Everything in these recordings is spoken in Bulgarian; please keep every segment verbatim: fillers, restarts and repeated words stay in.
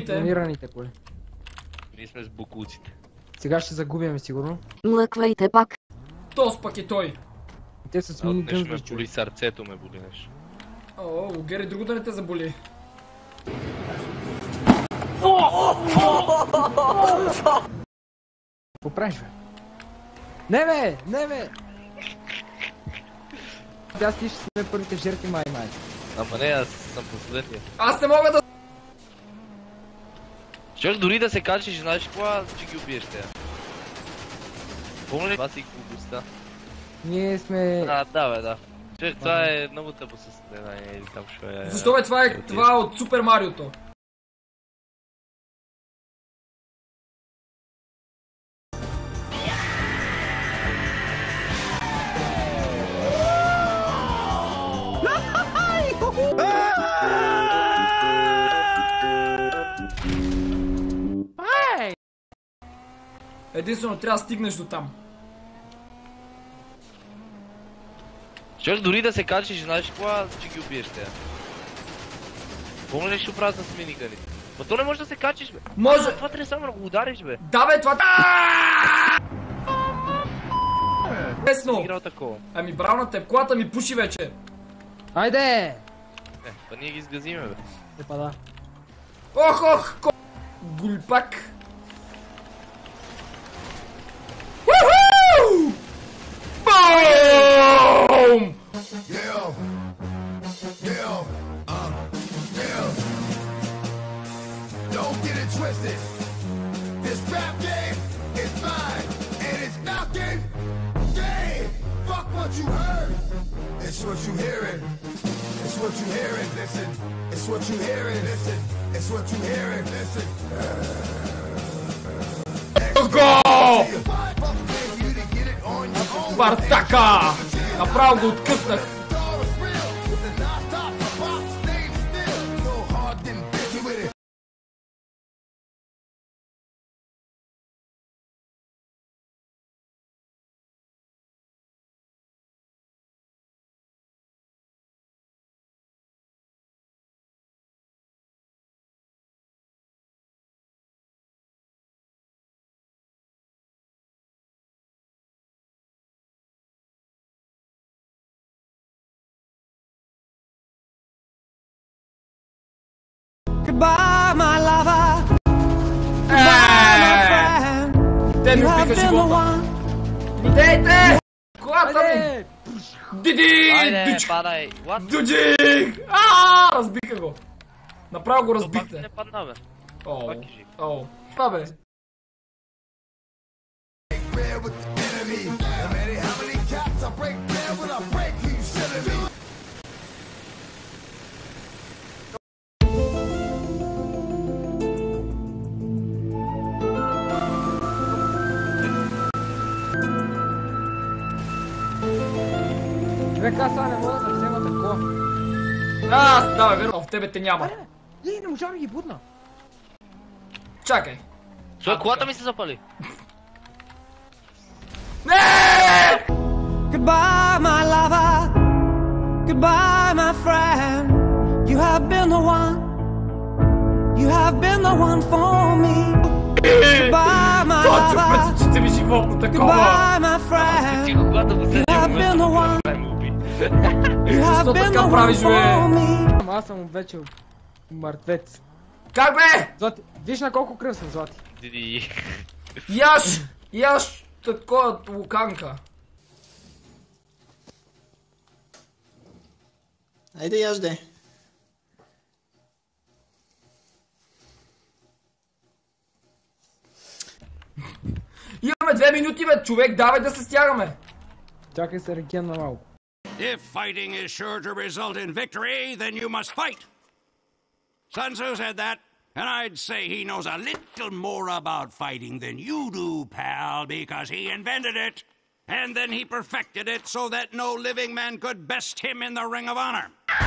Бронираните коли. Ние сме с букуците. Сега ще загубяме сигурно. Млъквайте пак. Тос пак е той. Те са с мини Нещо ме гънзли. боли сърцето, ме боли нещо. О, Гери, друго да не те заболи. Какво правиш, бе? Не, бе! Не, бе! Аз ти ще сме първите жертви, май, май. Ама не, аз съм последния. Аз не мога да... Чеш дори да се качиш, знаеш какво, че ги убиеш тея. Помня ли това си глупостта? Ние сме... А, да бе, да. Чеш, това е много тъпо състезание или там шо е... Защо бе, това е, това е от Супер Мариото. Единствено трябва да стигнеш до там. Чеш дори да се качиш, знаеш какво, че ги убиеш тея. Помня ли ще правят с миниганите? Ма то не може да се качиш, бе. Може! А, това трябва само да го удариш, бе. Да бе, това... Лесно! Играл такова. Ами браво на теб, колата ми пуши вече. Айде! Не, па ние ги сгазиме, бе. Е, па да. Ох, ох, ко... Гульпак. Уху! Бум! Yeah, yeah, uh, yeah. Don't get it twisted. This rap game is mine, and it's knocking. Game, fuck what you heard. It's what you hearing. It's what you hearing. Listen. It's what you hearing. Listen. It's what you hearing. Listen. Let's go! Бартака! Направо го откъснах. Goodbye, my lover. Goodbye, my friend. Те ми You have убиха been the живота. one. Идейте! Колата ми! Айде! Диди! Айде, Дич! падай. What? Дуджих! Ааа! Разбиха го. Направо го То пак разбихте. не падна, бе. Оу. Пак е жив. Оу. Това бе. Bread with the enemy. No matter how many cats I break bread when I break, who you shouldn't be. Човек, аз сега не мога да взема такова. Аз, да бе, верно, в тебе те няма. Ей, не можа да ги будна. Чакай. Чой, колата ми се запали. Не! Goodbye, my lover. Goodbye, my friend. You have been the one. You have been the one for me. Goodbye, my Точно lover. пред очите ми животно такова. Goodbye, my friend. Ти когато го следи have been the one. момент, ме уби. You have Защо been така the one правиш, бе? for me. Ама аз съм вече мъртвец. Как бе? Злати, виж на колко кръв съм, Злати. Диди. Яш! Яш! Такова луканка. Айде яжде. Имаме две минути, бе, човек, давай да се стягаме. Чакай се рекен на малко. If fighting is sure to result in victory, then you must fight. Sun Tzu said that, and I'd say he knows a little more about fighting than you do, pal, because he invented it. And then he perfected it so that no living man could best him in the Ring of Honor.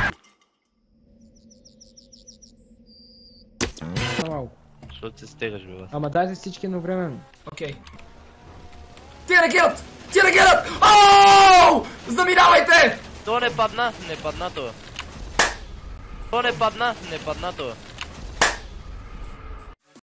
На малко. Защото се стегаш, бе, бе. Ама дайте всички едновременно. Окей. Тия ракет! Тия ракет! Ооо! Заминавайте! То не падна, не падна то. То не падна, не падна то.